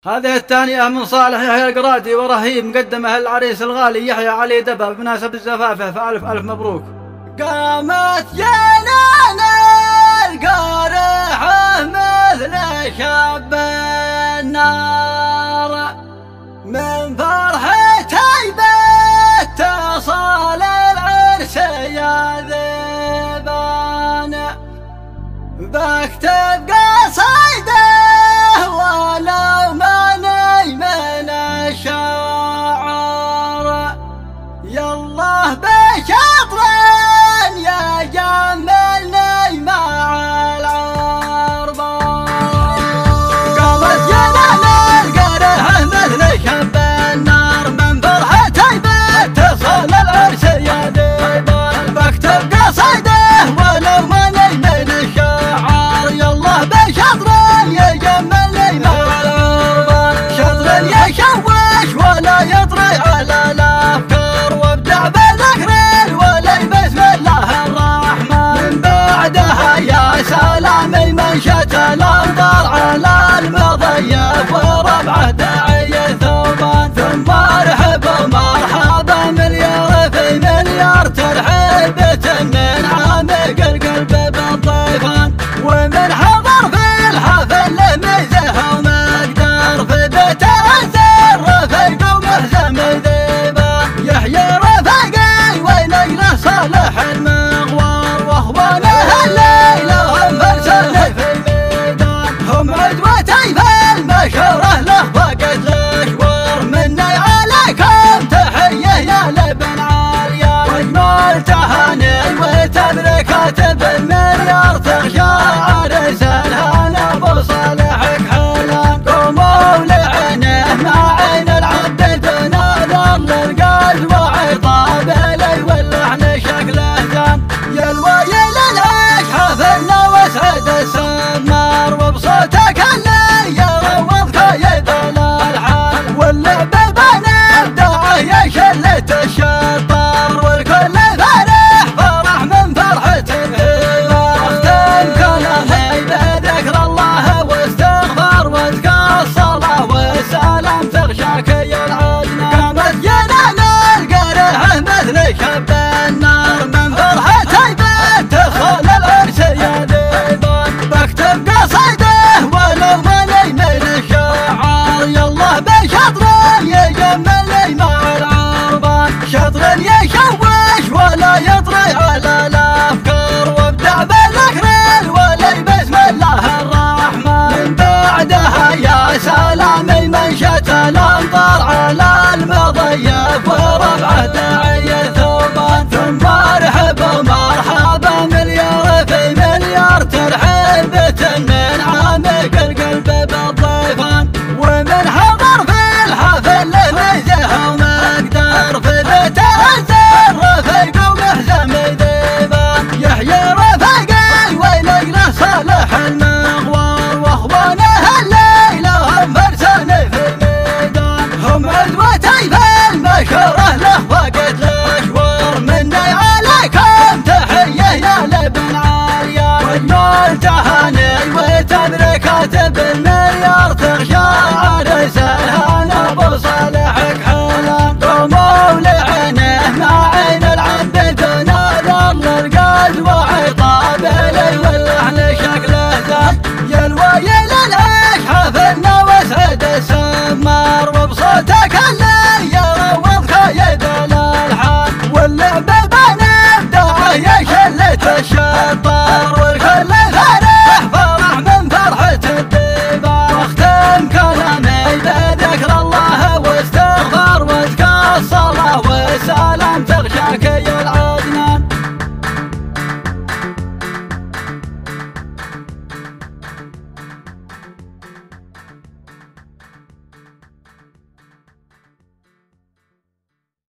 هذه الثانية من صالح يحيى القرادي ورهيب مقدمه العريس الغالي يحيى علي دبا بمناسبة زفافه، فألف ألف مبروك. قامت جنان القارحة مثل شب النار، من فرحتي باتصال العرس يا ذبان، بكتب قصيده ولو ماني من الشعر، يالله بشطر يا جملني مع العربان. قامت جنان القارحة مثل شب النار، من فرحتي باتصال العرس يا ذبان، بكتب قصيده ولو ماني من الشعر، يالله بشطر يا جملني مع العربان، شطر يشوش ولا يطري على الافكار، وابدع بذكر الولي بسم الله الرحمن، من بعدها يا سلامي منشت الامطار على المضيف وربعه داعي ثوبان، ثم ارحب ومرحبا مليار في مليار ترحيبة من عامق القلب بالضيفان، ومن حضر في الحفل له ميزه ومقدار، في بيته انزل رفيق ومهزم ذيبان، يحيى رفيقي وينقله صالح المغوار، واخوانه الليله هم فرسان في الميدان، هم عدوتي في المشوره له وقت الاشوار، مني عليكم تحيه يا لبن عاليار، واجمل تهاني وتبريكات بالمليار، تغشى عرس الهنا ابو صالح كحلان، قوموا لعينه مع عين العبد دون ذل القلب وعطاب لي واللحن شكله زان، يا الويل العيش حفلنا واسعد السمار، وبصوتك اللي يروضك يذل الحال، واللعب بنبدعه يا شلة الشطار، والكل فرح فرح من فرحة الهلال، اختم كلامي بذكر الله واستغفار، وازكى الصلاة والسلام تغشاك يا العدنان. قامت جنان القارحة مثل شب النار، من فرحتي باتصال العرس يا ذبان، بكتب قصيده ولو ماني من الشعر، يالله بشطر يجملني مع العربان، شطر يشوش ولا يطري على الافكار، وابدع بذكر الولي بسم الله الرحمن، من بعدها يا سلامي منشت الامطار على المضيف وربعه داعي ثوبان، ثم ارحب ومرحبا مليار في مليار ترحيبة من عامق القلب بالضيفان، ومن حضر في الحفل له ميزه ومقدار، في بيته انزل رفيق ومهزم ذيبان، يحيى رفيقي وينقله صالح المغوار، واخوانه الليله هم فرسان في الميدان، هم عدوتي في المشوره له وقت الاشوار، مني عليكم تحيه يا لبن عاليار، واجمل تهاني وتبريكات بالمليار، تغشى عرس الهنا ابو صالح كحلان، قوموا لعينه مع عين العبد دون ذل القلب وعطاب لي واللحن شكله زان، يا الويل العيش حفلنا واسعد السمار، وبصوتك اللي يروضك يذل الحال، واللعب بنبدعه يا شلة الشطار، والكل فرح